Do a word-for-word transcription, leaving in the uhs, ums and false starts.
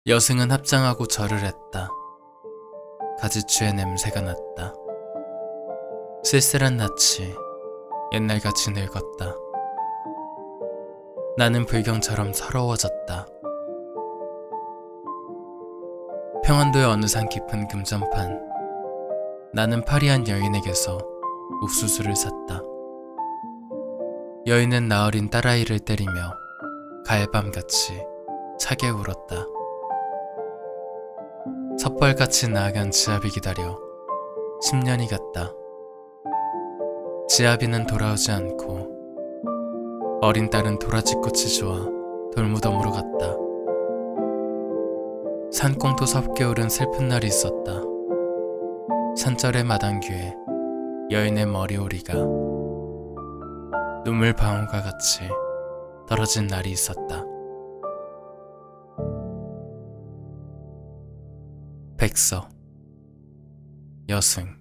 여승은 합장하고 절을 했다. 가지추의 냄새가 났다. 쓸쓸한 낯이 옛날같이 늙었다. 나는 불경처럼 서러워졌다. 평안도의 어느 산 깊은 금전판. 나는 파리한 여인에게서 옥수수를 샀다. 여인은 나어린 딸아이를 때리며 가을밤같이 차게 울었다. 섣벌같이 나아간 지아비 기다려 십 년이 갔다. 지아비는 돌아오지 않고 어린 딸은 도라지꽃이 좋아 돌무덤으로 갔다. 산꽁도 섭게 오른 슬픈 날이 있었다. 산절의 마당귀에 여인의 머리오리가 눈물 방울과 같이 떨어진 날이 있었다. 백서, 여승.